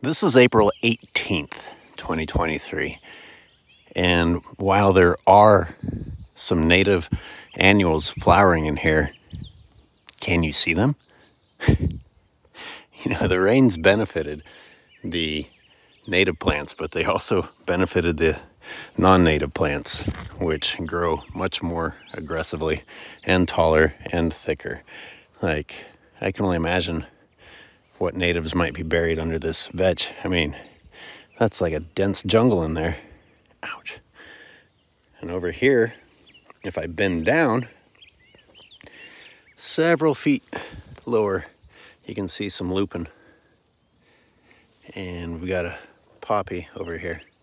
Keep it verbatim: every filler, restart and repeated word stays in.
This is April eighteenth, twenty twenty-three, and while there are some native annuals flowering in here, can you see them? You know, the rains benefited the native plants, but they also benefited the non-native plants, which grow much more aggressively and taller and thicker. Like, I can only imagine what natives might be buried under this vetch. I mean, that's like a dense jungle in there. Ouch. And over here, if I bend down several feet lower, you can see some lupin. And we got a poppy over here.